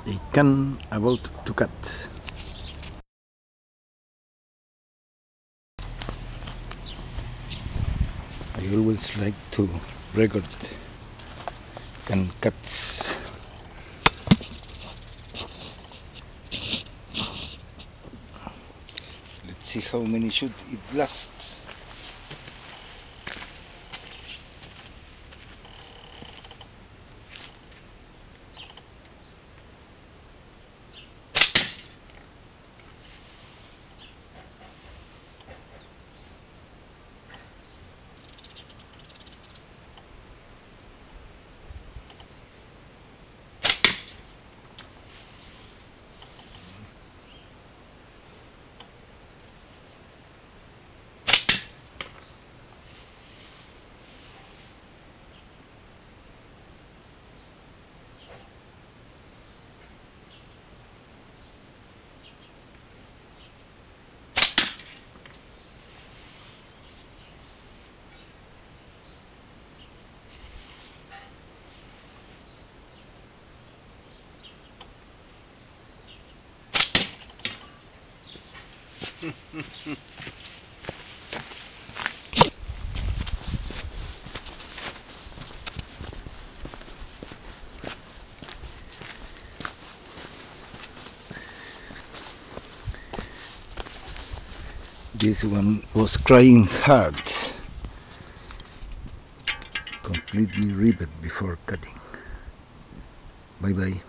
a can about to cut. I always like to record can cuts. Let's see how many should it last. This one was crying hard, completely ripped before cutting. Bye bye.